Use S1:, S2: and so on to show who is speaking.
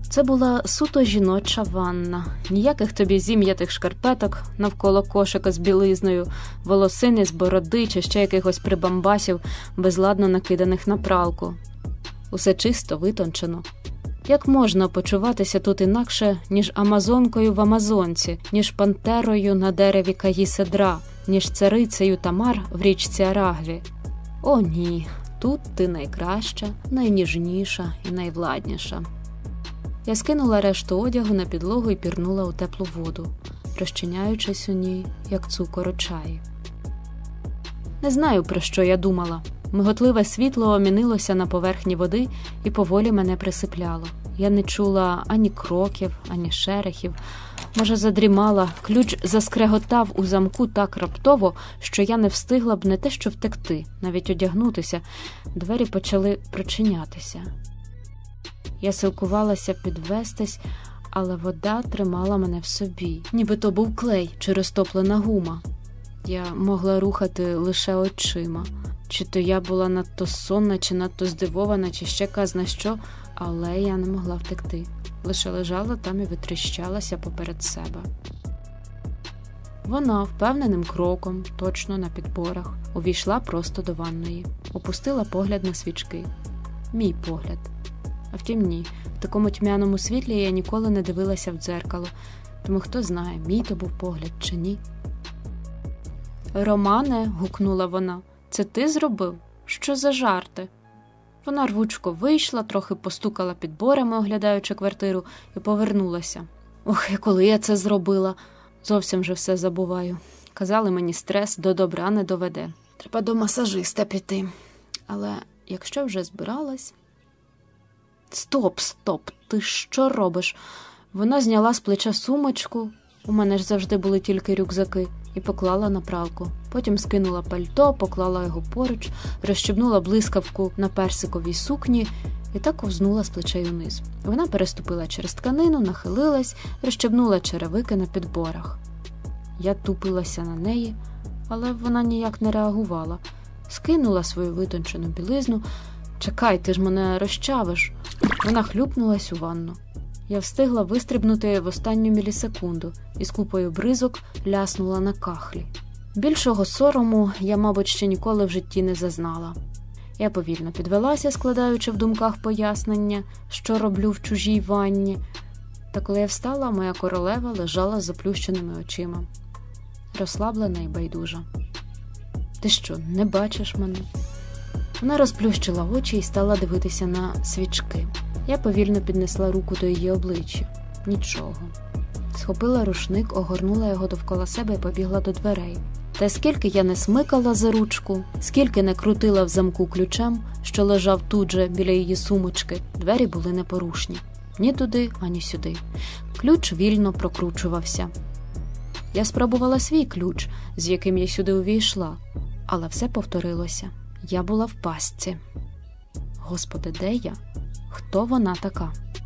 S1: Це була суто жіноча ванна. Ніяких тобі зім'ятих шкарпеток навколо кошика з білизною, волосини з бороди чи ще якихось прибамбасів, безладно накиданих на пралку. Усе чисто, витончено. Як можна почуватися тут інакше, ніж амазонкою в Амазонці, ніж пантерою на дереві Каї-Седра, ніж царицею Тамар в річці Арагві? О ні, тут ти найкраща, найніжніша і найвладніша. Я скинула решту одягу на підлогу і пірнула у теплу воду, розчиняючись у ній, як цукор у чаї. Не знаю, про що я думала. Миготливе світло омінилося на поверхні води і поволі мене присипляло. Я не чула ані кроків, ані шерехів. Може, задрімала, ключ заскреготав у замку так раптово, що я не встигла б не те що втекти, навіть одягнутися. Двері почали прочинятися. Я силкувалася підвестись, але вода тримала мене в собі. Ніби то був клей чи розтоплена гума. Я могла рухати лише очима. Чи то я була надто сонна, чи надто здивована, чи ще казна що, але я не могла втекти. Лише лежала там і витріщалася поперед себе. Вона впевненим кроком, точно на підборах, увійшла просто до ванної. Опустила погляд на свічки. Мій погляд. А втім ні, в такому тьмяному світлі я ніколи не дивилася в дзеркало, тому хто знає, мій то був погляд чи ні. «Романе», – гукнула вона, – «це ти зробив? Що за жарти?» Вона рвучко вийшла, трохи постукала підборами, оглядаючи квартиру, і повернулася. Ох, і коли я це зробила? Зовсім же все забуваю. Казали мені, стрес до добра не доведе. Треба до масажиста піти. Але якщо вже збиралась... Стоп, ти що робиш? Вона зняла з плеча сумочку, у мене ж завжди були тільки рюкзаки, і поклала на пралку. Потім скинула пальто, поклала його поруч, розщебнула блискавку на персиковій сукні і так ковзнула з плечей униз. Вона переступила через тканину, нахилилась, розщебнула черевики на підборах. Я тупилася на неї, але вона ніяк не реагувала. Скинула свою витончену білизну. «Чекай, ти ж мене розчавиш!» Вона хлюпнулась у ванну. Я встигла вистрибнути в останню мілісекунду і з купою бризок ляснула на кахлі. Більшого сорому я, мабуть, ще ніколи в житті не зазнала. Я повільно підвелася, складаючи в думках пояснення, що роблю в чужій ванні. Та коли я встала, моя королева лежала з заплющеними очима. Розслаблена і байдужа. «Ти що, не бачиш мене?» Вона розплющила очі і стала дивитися на свічки. Я повільно піднесла руку до її обличчя. Нічого. Схопила рушник, огорнула його довкола себе і побігла до дверей. Та скільки я не смикала за ручку, скільки не крутила в замку ключем, що лежав тут же біля її сумочки, двері були непорушні. Ні туди, ані сюди. Ключ вільно прокручувався. Я спробувала свій ключ, з яким я сюди увійшла, але все повторилося. Я була в пастці. Господи, де я? Хто вона така?